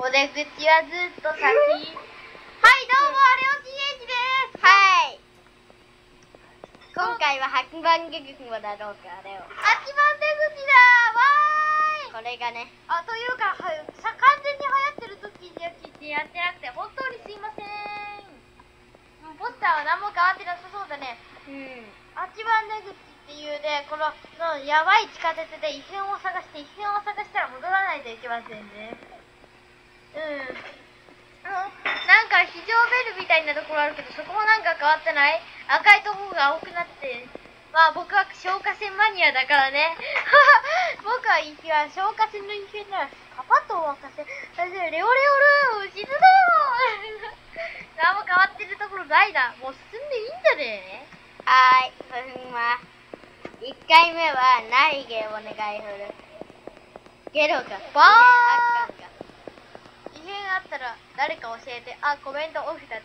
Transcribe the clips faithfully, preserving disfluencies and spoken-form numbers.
お出口はずっと先。はい、どうも、レオシエイジです。はい。今回ははちばん出口もだろうか、レオ。はちばん出口だー、わーい。これがね。あ、というか、はい、さ、完全に流行ってる時にやってやってなくて、本当にすいません。ポスターは何も変わってなさそうだね。うん。はちばん出口っていうね、この、のやばい地下鉄で異変を探して、異変を探したら戻らないといけませんね。うん。なんか非常ベルみたいなところあるけど、そこもなんか変わってない？赤いところが多くなって。まあ僕は消火栓マニアだからね。僕は一は消火栓の異変ならパパッと沸かせ。レオレオルー死ぬぞー何も変わってるところないな。もう進んでいいんだね。はーい、ふんま。いっかいめはないゲーお願いする。ゲロか。バーン異変あったら誰か教えて。あ、コメントオフだった。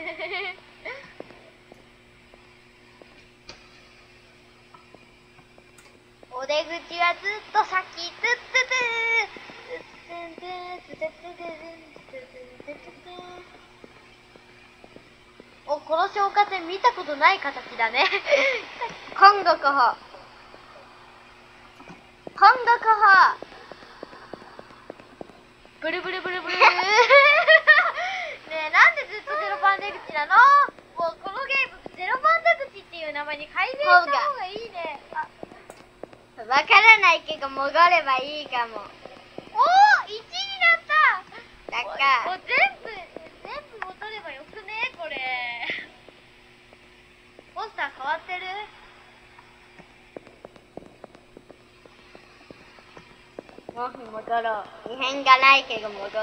お出口はずっと先。ツッツツお、この消火栓見たことない形だね。今度こそ。今度こそ。ブルブルブルブルねえ、なんでずっとゼロ番出口なの？もうこのゲームゼロ番出口っていう名前に改名した方がいいね。わからないけど戻ればいいかも。おー、いちになった。だからもう全部全部戻ればよくねこれ。ポスター変わってる？もう戻ろう。異変がないけど戻ろう。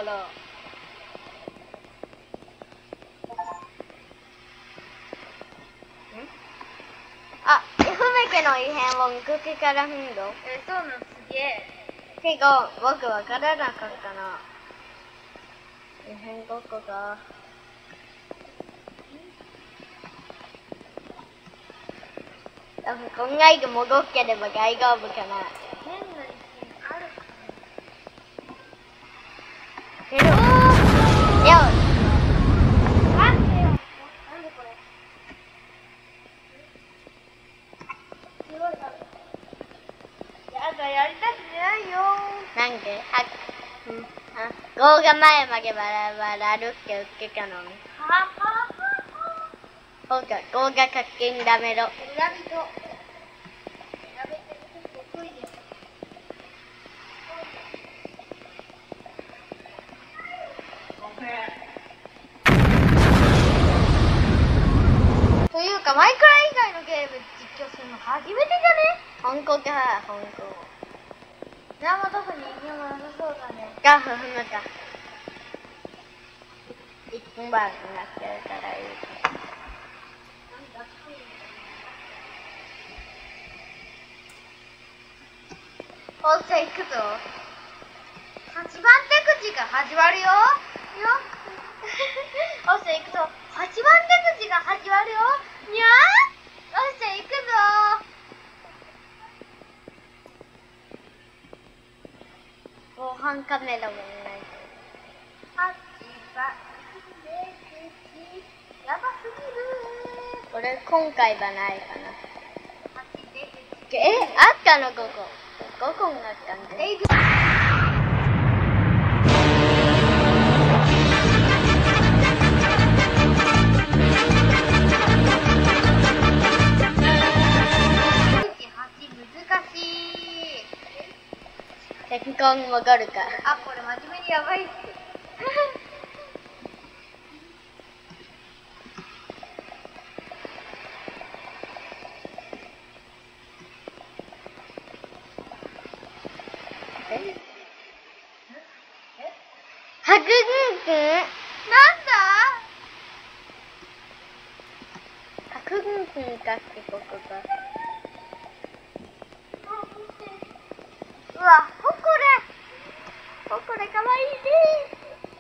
あ、F メ家の異変を向けから踏んど。え、そうなの、すげえ。けど、僕わからなかったな。異変ごっこが。多分こんなに戻っければ大丈夫かな。変な異変あるかな。けど、レオ。なんでよ。なんでこれ。やだ、やりたくないよ。なんで？はっ、うん、あ、動画前までバラバラ歩って売ってたのに。はははは。そうか、動画課金ダメろ。裏人。やめて、得意です。ごめん。というか、マイクラ以外のゲーム実況するの初めてじゃね？本当か、本当。何も特に意味もなさそうだね。が、ふふむか。いっぷんばんになってるからいい。おっしゃ、行くぞ。はちばん出口が始まるよ。よ。おっしゃ、行くぞ。はちばん出口が始まるよ。にゃー。おっしゃ、行くぞ。防犯カメラもいないと。はちばん出口やばすぎる。これ今回はないかな。え、あったのここ。ここがあったんだ。え結婚わかるか。あ、これ真面目にやばいっす。え？ハググンくん？なんだ？ハググンくんかってここか。うわ、ほこれ。ほこれかわいいね。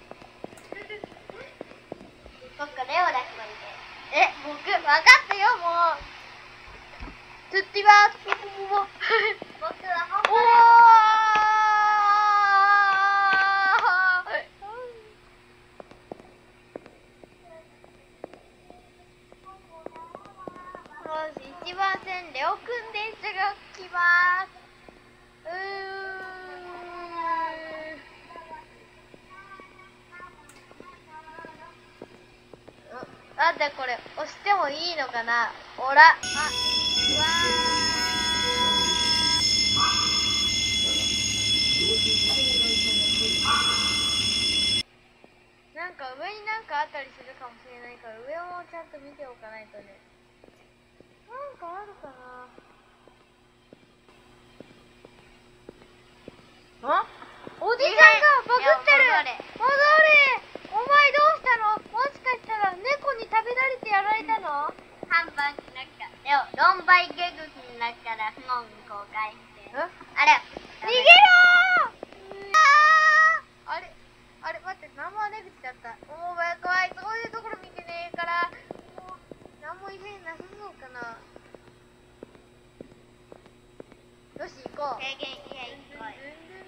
そっか、レオだけまで。え、僕、わかったよ、もう。つってます。僕はほこれ。おーんレオくん電車が来ます。うーん。なんでこれ押してもいいのかな。おら。あ、うわー。なんか上になんかあったりするかもしれないから上もちゃんと見ておかないとね。なんかあるかな。あ、おじさんがバグってる。戻れ。お前どうしたの。もしかしたら猫に食べられてやられたの。 半分なんかでもロンバイゲグキの中から不問公開してあれ逃げろー。あれあれ待って、何も出口だった。おお怖い。そういうところ見てねえからもう何も異変なさそうかな。よし行こう。 軽減異変来い。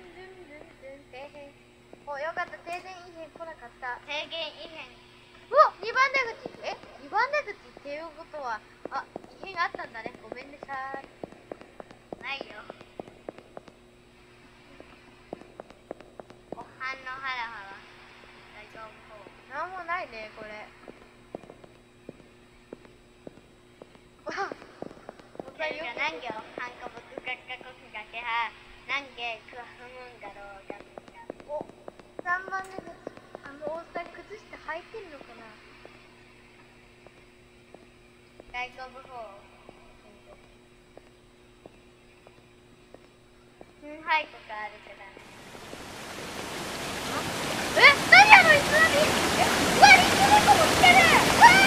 お、よかった。停電異変来なかった。 軽減異変。 うわ、にばん出口。え、にばん出口っていうことは、あ、異変あったんだね。ごめんなさい。 ないよ。おはんのハラハラ。大丈夫。 なんもないね、これ。わ、 それが何行ハンコブクカッカコクカケハ何ゲクワフムンガローガムンガ。 お、さんばん出口。あのおっさん靴下履いてるのかな。 大丈夫。うんはいとかあるけどね。 え、何あの椅子なに。え、うわ、リス猫も来てる。うわ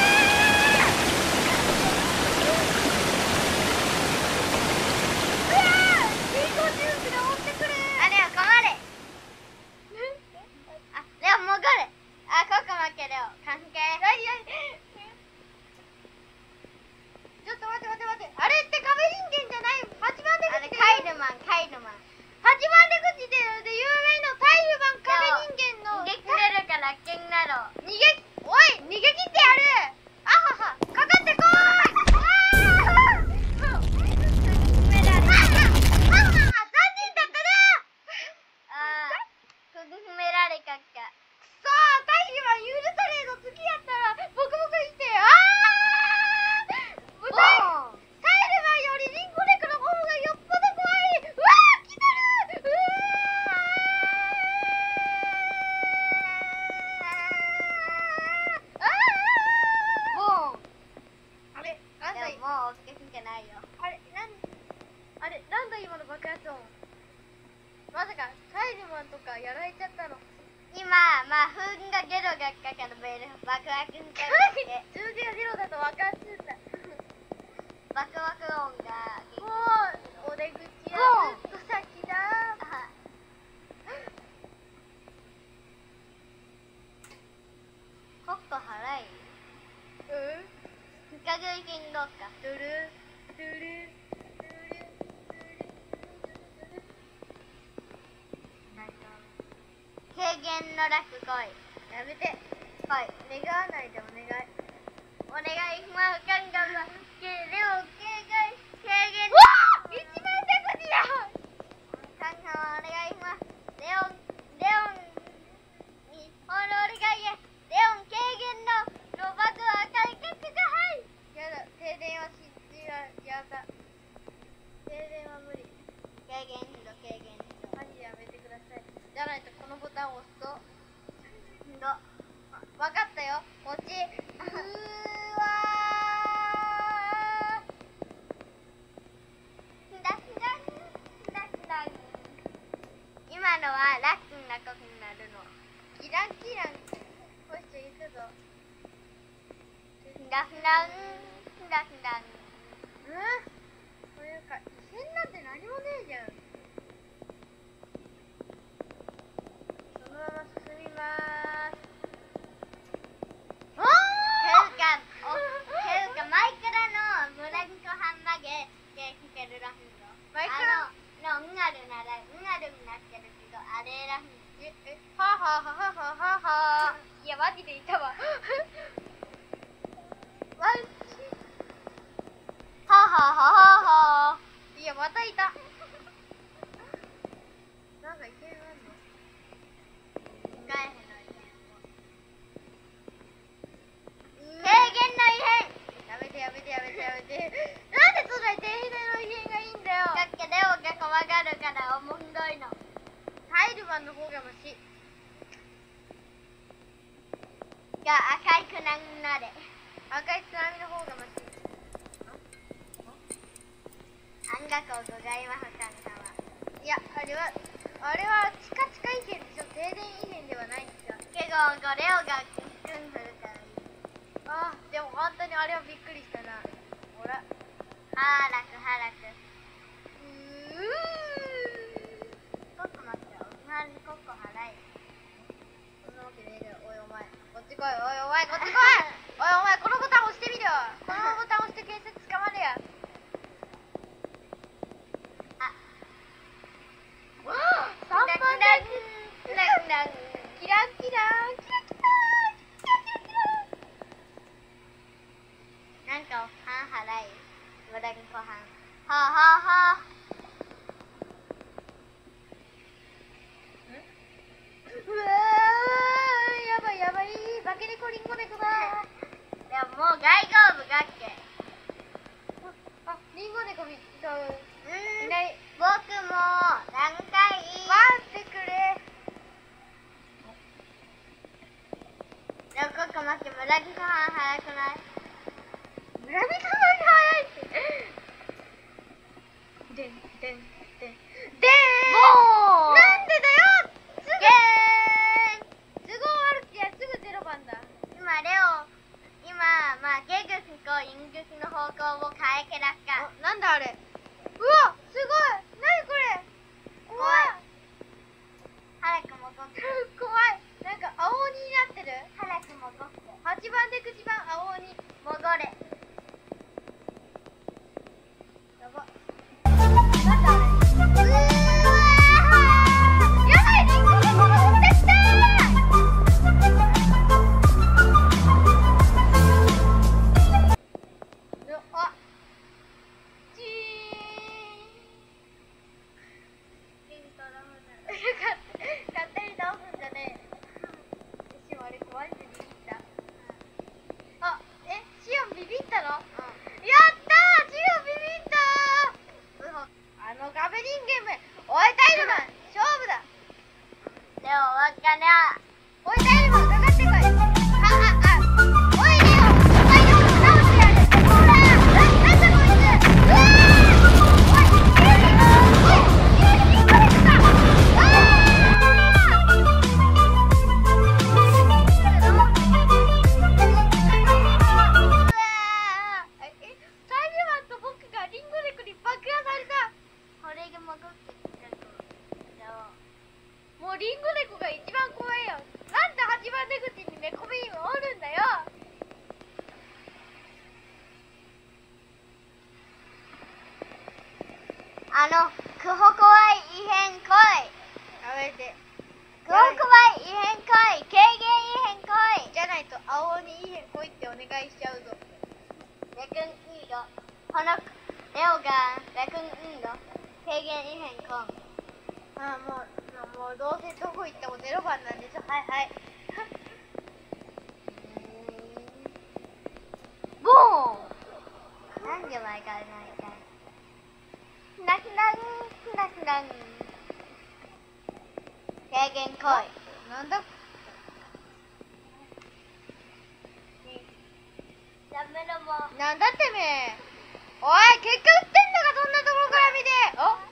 ーうわー、リンゴジュースが追ってくる。 あれは困れ。あ、レオ戻れ。あ、ここ負けレオ関係。 何何。ちょっと待って待って待って。あれって壁人間じゃない。はちばん出口で。 あれカイルマンカイルマン。 はちばん出口でで有名のタイルマン壁人間の逃げ切れるからラッキンなの。 逃げ、おい、逃げ切ってやる。あはは、かかってこーい。わー。 メダル。 あはは、残念だったな。 ああ、くぐめられかっか。 くそー、タイルマン許されーの次やったらボコボコにして。あー。 ボーン。 タイルマンよりリンゴ猫の方がよっぽど怖い。うわー、来てる。うわー。あー。 ボーン。 あれ、なんだい。 でももう追っけてないよ。 あれ、なん、あれ、なんだ今の爆発音。まさかタイルマンとかやられちゃったの。 今、まあ、ふんがゲロがかかるベル、バクバクにかけて、 数字がゼロだと分かってた。 バクバク音が、 もうお出口はずっと先だ。 あコッコ払いうん。 不可食い金どうか。 ドゥルドゥルドゥル軽減の楽来い。 やめて。 はい。 願わないでお願い。 お願いします。ガンガンが。けでも、軽減、軽減。 うわー、一番出口だ。 ガンガンお願いします。レオン、レオンに、お願いや。レオン軽減の、ロバクは解決がはい。 やだ、停電は信じらやだ。停電は無理。 軽減しろ、軽減しろ。 マジでやめてください。じゃないとこのボタンを押すと。 どわかったよ。こっち。うーわー。だんだん、だんだん。今のはラッキーなことになるの。 ー。キランキラン。こっち行くぞ。 だんだん、だんだん。 うん。これか、異変なんて何もねえじゃん。そのまま進みまーす。あていうか、お、ていうか、前からのブランコハンバーグで聞けるらしいよ。 前からあの、の、うがるなら、うがるになってるけど、あれらしい。 え、え、はあはあはあはあはあはあ。いや、マジでいたわ。マジ。 はははは。 いや、またいた。なんかいけるの？ 使えへんの異変。軽減の異変。 やめてやめてやめてやめて。なんでそんなに低変の異変がいいんだよ。 だってレオが怖がるからおもんどいの。 タイルマンの方がマシ。 が赤いくななで。 赤い津波の方がマシ。 あんがこうございますかんさま。 いや、あれは、あれはチカチカ異変でしょ。停電異変ではないんですよ。 けど、これレオがクンするからいい。 ああ、でも本当にあれはびっくりしたな。ほら。 はーらくはらく。 うー。 ちょっと待ってよ。なんでここ払い。 そんなわけねえだよ。おいお前。こっち来い。おいお前、こっち来い。おいお前、このボタン押してみろ。このボタン押して警察捕まれや。 あ、 さんばんです。 なんなんキラキラキラキラキラキラ。 なんか半払い。無駄にご飯。はあはあはあ。 うわー、やばいやばい。化け猫リンゴ猫だ。 でももう大丈夫だっけ。 あ、リンゴ猫見た。 うんいない。 僕も何回待ってくれ。 でもここ待って、無駄にご飯早くない？ 村人のに早いって。でんでんでんでーん。 もうなんでだよ。すぐゲーン。 都合悪くてやすぐゼロ番だ。 今レオ、今まあゲグスとイングスの方向を変えてらっか。 あ、なんだあれ。うわ、すごい。なにこれ。怖い。 早く戻って。 怖い。なんか青鬼になってる。 早く戻って。 はちばんでくじばん青鬼。 戻れ。 やば。なんだあれ。うわー。やばい、リンゴ猫が降ってきたー。あ、チーン。勝手に倒すんじゃねえ。シオンあれ怖いんでビビった。あ、え、シオンビビったの？やったー、シオンビビったー。あの壁人間め。おいタイルマン、勝負だ。 レオわかな。 おいタイルマン、かかってこい。あ、あ、あ、おいレオ、お前のこと倒してやる。ほら、な、なんだこいつ。うわー。おい、急に、おい、急にリンゴレクか。うわー。え、タイルマンと僕がリンゴレクに爆破された。 これが戻ってきたと。レオ。 もうリンゴ猫が一番怖いよ。なんで八番出口に猫ビームおるんだよ。 あの、クホ怖い異変来い。 やめて。 クホ怖い異変来い。軽減異変来い。 じゃないと青鬼いいへん来いってお願いしちゃうぞ。 レクンいいよ。このレオがレクンいいよ。軽減異変来ん。 ああ、もう、もうどうせどこ行ってもゼロ番なんでしょ。はいはい。 ボーン。なんで毎回毎回。なくなるなくなる。軽減来い。 なんだ。 ダメだもん。 なんだってめえ。おい、結果売ってんのか、そんなところから見て。お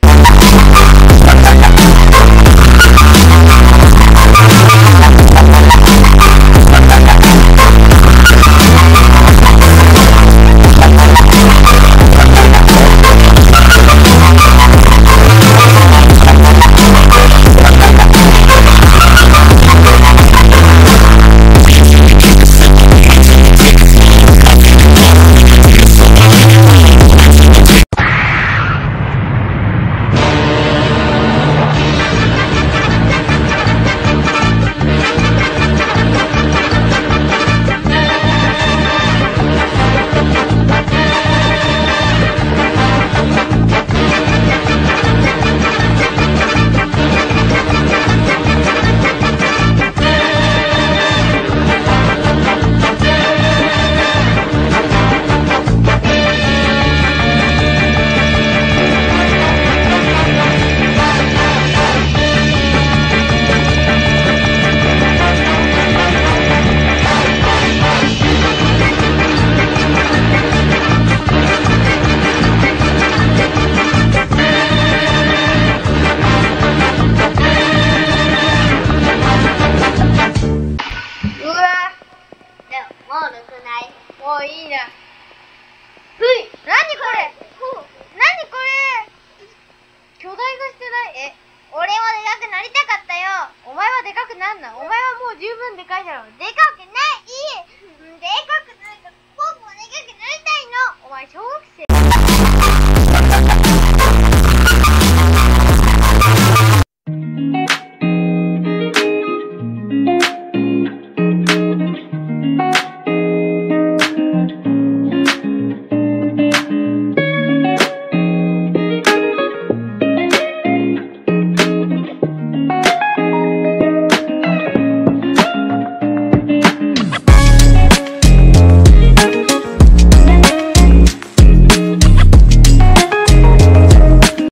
なんなん？お前はもう十分でかいだろ。でかくない！でかくないから、ポンポンでかくなりたいの！お前小学生